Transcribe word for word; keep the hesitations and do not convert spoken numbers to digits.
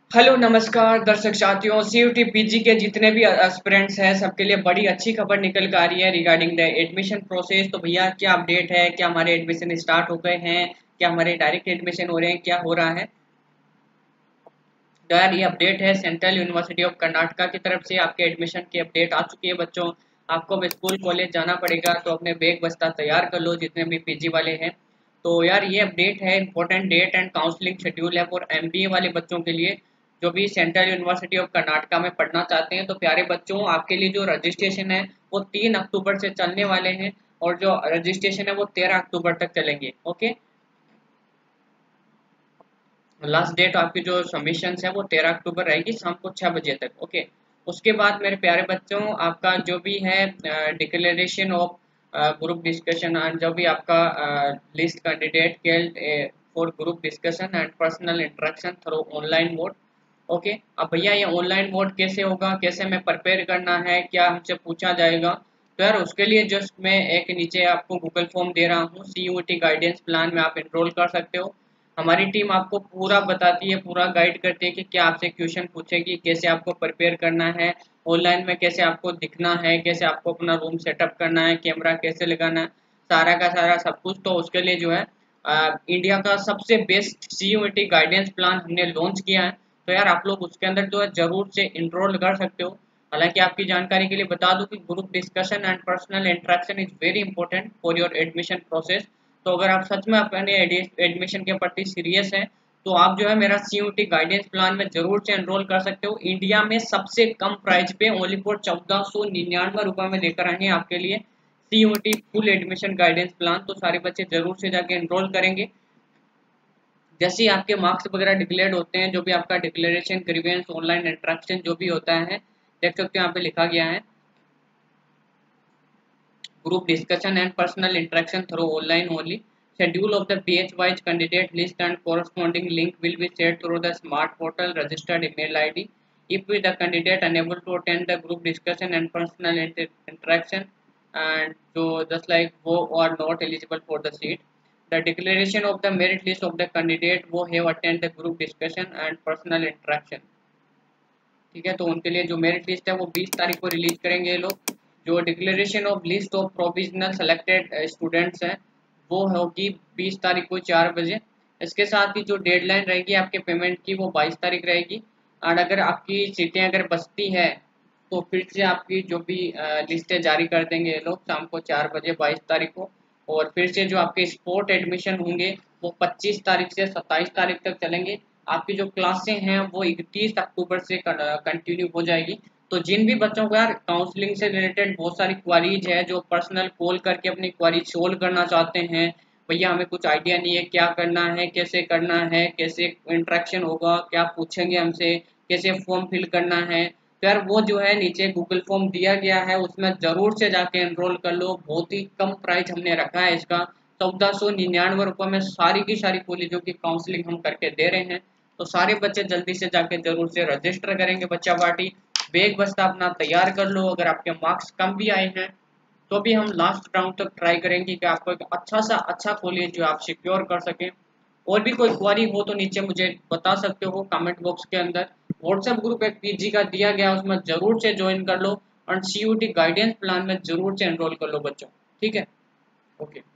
Hello नमस्कार दर्शक साथियों, सीयूटी पीजी के जितने भी एस्पिरेंट्स हैं सबके लिए बड़ी अच्छी खबर निकल कर आ रही है रिगार्डिंग द एडमिशन प्रोसेस। तो भैया क्या अपडेट है? क्या हमारे एडमिशन स्टार्ट हो गए हैं? क्या हमारे डायरेक्ट एडमिशन हो रहे हैं? क्या हो रहा है? तो यार ये अपडेट है सेंट्रल यूनिवर्सिटी ऑफ कर्नाटका की तरफ से। आपके एडमिशन की अपडेट आ चुकी है बच्चों। आपको अब स्कूल कॉलेज जाना पड़ेगा, तो अपने बैग बस्ता तैयार कर लो जितने भी पीजी वाले हैं। तो यार ये अपडेट है, important date and counselling schedule है फॉर एमबीए वाले बच्चों के लिए जो भी सेंट्रल यूनिवर्सिटी ऑफ कर्नाटका में पढ़ना चाहते हैं। तो प्यारे बच्चों, आपके लिए जो रजिस्ट्रेशन है वो तीन अक्टूबर से चलने वाले हैं और जो रजिस्ट्रेशन है वो तेरह अक्टूबर तक चलेंगे। ओके, लास्ट डेट आपकी जो सबमिशन है वो तेरह अक्टूबर रहेगी शाम को छह बजे तक। ओके, उसके बाद मेरे प्यारे बच्चों, आपका जो भी है declaration of group discussion and जो भी आपका लिस्ट कैंडिडेट के for group discussion and personal interaction through online mode. Okay, अब भैया ये ऑनलाइन मोड कैसे होगा, कैसे हमें प्रिपेयर करना है, क्या हमसे पूछा जाएगा? तो यार उसके लिए जस्ट मैं एक नीचे आपको गूगल फॉर्म दे रहा हूँ, सीयूटी गाइडेंस प्लान में आप एनरोल कर सकते हो। हमारी टीम आपको पूरा बताती है, पूरा गाइड करती है कि क्या आपसे क्वेश्चन पूछेगी, कैसे आपको प्रिपेयर करना है, ऑनलाइन में कैसे आपको दिखना है, कैसे आपको अपना रूम सेटअप करना है, कैमरा कैसे लगाना है, सारा का सारा सब कुछ। तो उसके लिए जो है आ, इंडिया का सबसे बेस्ट सीयूटी गाइडेंस प्लान हमने लॉन्च किया है। तो यार आप लोग उसके अंदर जो है जरूर से इनरोल कर सकते हो। हालांकि आपकी जानकारी के लिए बता दूं कि group discussion and personal interaction is very important for your admission process. तो अगर आप सच में अपने एडमिशन के प्रति सीरियस हैं तो आप जो है मेरा सीयूटी गाइडेंस प्लान में जरूर से एनरोल कर सकते हो। इंडिया में सबसे कम प्राइस पे ओनली फॉर चौदह सौ निन्यानवे रुपए में लेकर आए हैं आपके लिए CUET full admission guidance plan. तो सारे बच्चे जरूर से जाके एनरोल करेंगे। जैसे ही आपके मार्क्स वगैरह डिक्लेयर्ड होते हैं, जो भी आपका डिक्लेरेशन ग्रीवेंस ऑनलाइन इंटरेक्शन जो भी होता है, देख सकते हो यहाँ पे लिखा गया है group discussion and personal interaction through online only. Schedule of the batch wise candidate list and corresponding link will be shared through the smart portal registered email I D. If the candidate unable to attend the group discussion and personal inter interaction, and so just like who are not eligible for the seat, the declaration of the merit list of the candidate who have attended the group discussion and personal interaction। ठीक है, तो उनके लिए जो merit list है वो बीस तारीख को रिलीज करेंगे ये लोग। जो declaration of list of provisional selected students हैं वो होगी बीस तारीख को चार बजे। इसके साथ ही जो डेडलाइन रहेगी आपके पेमेंट की वो बाईस तारीख रहेगी। और अगर आपकी सीटें अगर बचती है तो फिर से आपकी जो भी लिस्टें जारी कर देंगे ये लोग शाम को चार बजे बाईस तारीख को। और फिर से जो आपके स्पोर्ट एडमिशन होंगे वो पच्चीस तारीख से सत्ताईस तारीख तक चलेंगे। आपकी जो क्लासें हैं वो इकतीस अक्टूबर से कंटिन्यू हो जाएगी। तो जिन भी बच्चों को यार काउंसलिंग से रिलेटेड बहुत सारी क्वारीज है, जो पर्सनल कॉल करके अपनी क्वारी सोल्व करना चाहते हैं, भैया हमें कुछ आइडिया नहीं है क्या करना है, कैसे करना है, कैसे इंटरेक्शन होगा, क्या पूछेंगे हमसे, कैसे फॉर्म फिल करना है, तो यार वो जो है नीचे गूगल फॉर्म दिया गया है उसमें जरूर से जाके एनरोल कर लो। बहुत ही कम प्राइस हमने रखा है इसका, चौदह सौ निन्यानवे रुपये में सारी की सारी कॉलेजों की काउंसलिंग हम करके दे रहे हैं। तो सारे बच्चे जल्दी से जाके जरूर से रजिस्टर करेंगे बच्चा पार्टी। बैग बस्ता अपना तैयार कर लो। अगर आपके मार्क्स कम भी आए हैं तो भी हम लास्ट राउंड तक ट्राई करेंगे कि आपको एक अच्छा सा अच्छा कॉलेज जो आप सिक्योर कर सकें। और भी कोई क्वारी हो तो नीचे मुझे बता सकते हो कमेंट बॉक्स के अंदर। व्हाट्सएप ग्रुप एक पीजी का दिया गया उसमें जरूर से ज्वाइन कर लो और सीयूटी गाइडेंस प्लान में जरूर से एनरोल कर लो बच्चों। ठीक है, ओके।